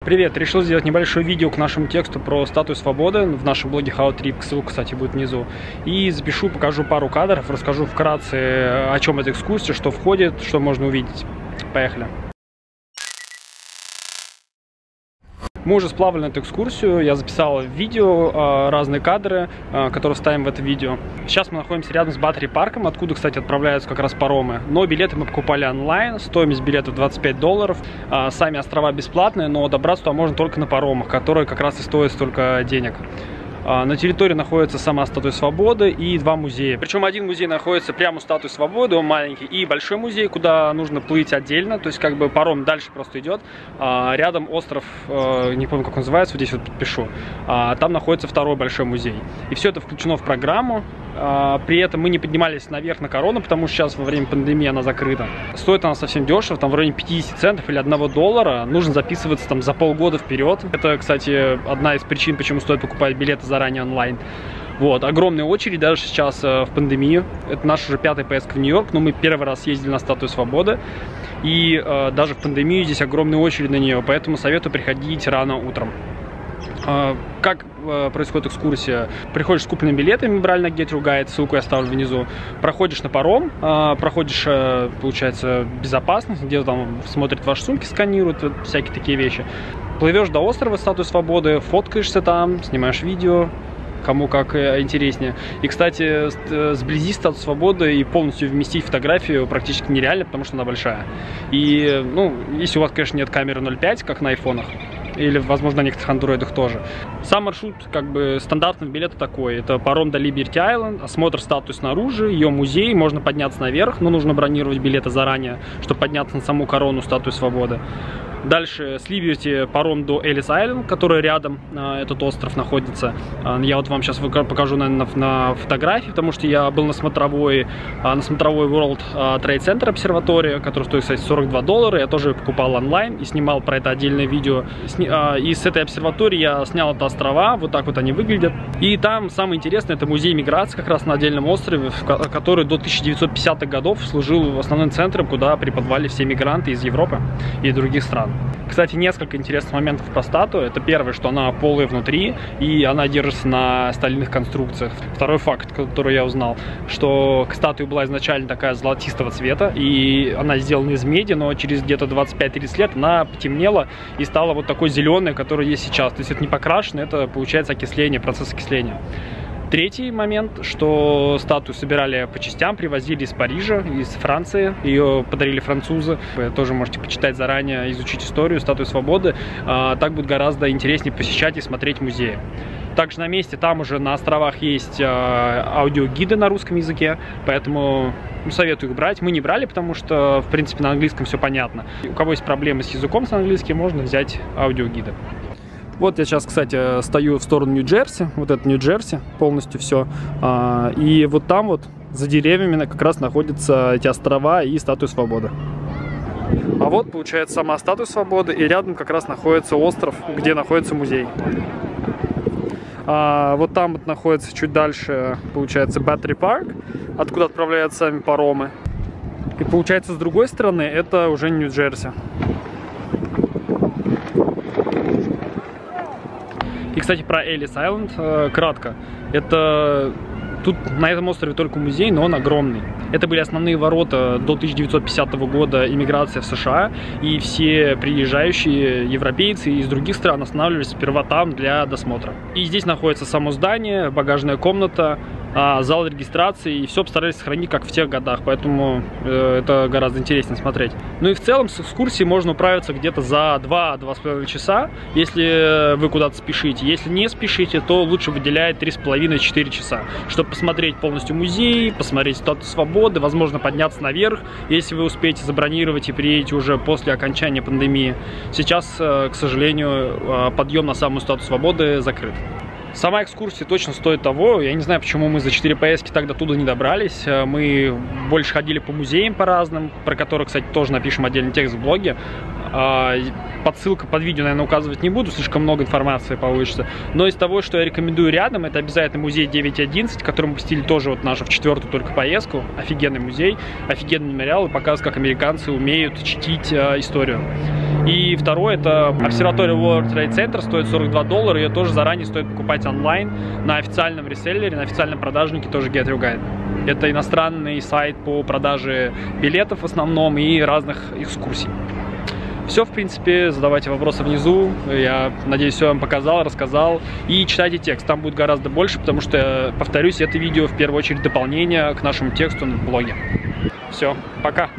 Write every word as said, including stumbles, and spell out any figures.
Привет! Решил сделать небольшое видео к нашему тексту про статую свободы в нашем блоге How Trip, ссылка, кстати, будет внизу. И запишу, покажу пару кадров, расскажу вкратце, о чем эта экскурсия, что входит, что можно увидеть. Поехали! Мы уже сплавали на эту экскурсию, я записал видео, разные кадры, которые вставим в это видео. Сейчас мы находимся рядом с Battery парком, откуда, кстати, отправляются как раз паромы. Но билеты мы покупали онлайн, стоимость билетов двадцать пять долларов. Сами острова бесплатные, но добраться туда можно только на паромах, которые как раз и стоят столько денег. На территории находится сама Статуя Свободы и два музея. Причем один музей находится прямо у Статуи Свободы, он маленький, и большой музей, куда нужно плыть отдельно, то есть как бы паром дальше просто идет. Рядом остров, не помню, как он называется, вот здесь вот подпишу, там находится второй большой музей. И все это включено в программу. При этом мы не поднимались наверх на Корону, потому что сейчас во время пандемии она закрыта. Стоит она совсем дешево, там в районе пятидесяти центов или одного доллара. Нужно записываться там за полгода вперед. Это, кстати, одна из причин, почему стоит покупать билеты заранее онлайн. Вот, огромная очередь даже сейчас э, в пандемию. Это наша уже пятая поездка в Нью-Йорк, но мы первый раз ездили на Статую Свободы. И э, даже в пандемию здесь огромная очередь на нее, поэтому советую приходить рано утром. Как происходит экскурсия? Приходишь с купленными билетами, мы брали на Get Your Guide, ссылку я оставлю внизу. Проходишь на паром, проходишь, получается, безопасность, где там смотрят ваши сумки, сканируют, всякие такие вещи. Плывешь до острова Статуи Свободы, фоткаешься там, снимаешь видео, кому как интереснее. И, кстати, сблизи Статую Свободы и полностью вместить фотографию практически нереально, потому что она большая. И, ну, если у вас, конечно, нет камеры ноль пять, как на айфонах, или, возможно, на некоторых андроидах тоже. Сам маршрут, как бы, стандартный билет такой. Это паром до Liberty Island, осмотр статуи снаружи, ее музей, можно подняться наверх, но нужно бронировать билеты заранее, чтобы подняться на саму корону Статуи Свободы. Дальше с Liberty паром до Эллис Айленд, который рядом, этот остров находится. Я вот вам сейчас покажу, наверное, на фотографии, потому что я был на смотровой, на смотровой World Trade Center обсерватории, который стоит, кстати, сорок два доллара. Я тоже покупал онлайн и снимал про это отдельное видео. И с этой обсерватории я снял это острова, вот так вот они выглядят. И там самое интересное, это музей миграции как раз на отдельном острове, который до тысяча девятисот пятидесятых годов служил основным центром, куда прибывали все мигранты из Европы и других стран. Кстати, несколько интересных моментов про статую. Это первое, что она полая внутри, и она держится на стальных конструкциях. Второй факт, который я узнал, что статуя была изначально такая золотистого цвета, и она сделана из меди, но через где-то двадцать пять-тридцать лет она потемнела и стала вот такой зеленой, которая есть сейчас. То есть это не покрашено, это получается окисление, процесс окисления. Третий момент, что статую собирали по частям, привозили из Парижа, из Франции, ее подарили французы. Вы тоже можете почитать заранее, изучить историю Статуи Свободы. Так будет гораздо интереснее посещать и смотреть музеи. Также на месте там уже на островах есть аудиогиды на русском языке, поэтому советую их брать. Мы не брали, потому что, в принципе, на английском все понятно. У кого есть проблемы с языком, с английским, можно взять аудиогиды. Вот я сейчас, кстати, стою в сторону Нью-Джерси, вот это Нью-Джерси, полностью все. И вот там вот, за деревьями, как раз находятся эти острова и Статуя Свободы. А вот, получается, сама Статуя Свободы, и рядом как раз находится остров, где находится музей. А вот там вот находится чуть дальше, получается, Battery парк, откуда отправляются сами паромы. И получается, с другой стороны, это уже Нью-Джерси. И, кстати, про Эллис Айленд э, кратко. Это тут на этом острове только музей, но он огромный. Это были основные ворота до тысяча девятьсот пятидесятого года иммиграции в США, и все приезжающие европейцы из других стран останавливались сперва там для досмотра. И здесь находится само здание, багажная комната, зал регистрации, и все постарались сохранить как в тех годах, поэтому э, это гораздо интереснее смотреть. Ну и в целом с экскурсией можно управиться где-то за два-два с половиной часа, если вы куда-то спешите. Если не спешите, то лучше выделять три с половиной-четыре часа, чтобы посмотреть полностью музей, посмотреть Статую Свободы, возможно, подняться наверх, если вы успеете забронировать и приедете уже после окончания пандемии. Сейчас, к сожалению, подъем на самую Статую Свободы закрыт. Сама экскурсия точно стоит того. Я не знаю, почему мы за четыре поездки так до туда не добрались. Мы больше ходили по музеям по разным, про которые, кстати, тоже напишем отдельный текст в блоге. подсылка под видео, наверное, указывать не буду, слишком много информации получится. Но из того, что я рекомендую рядом, это обязательно музей девять одиннадцать, который мы посетили тоже вот нашу в четвертую только поездку. Офигенный музей, офигенный мемориал и показывает, как американцы умеют чтить э, историю. И второе, это обсерватория World Trade Center, стоит сорок два доллара, ее тоже заранее стоит покупать онлайн на официальном реселлере, на официальном продажнике тоже Get Your Guide. Это иностранный сайт по продаже билетов в основном и разных экскурсий. Все, в принципе, задавайте вопросы внизу, я надеюсь, все вам показал, рассказал. И читайте текст, там будет гораздо больше, потому что, повторюсь, это видео в первую очередь дополнение к нашему тексту на блоге. Все, пока!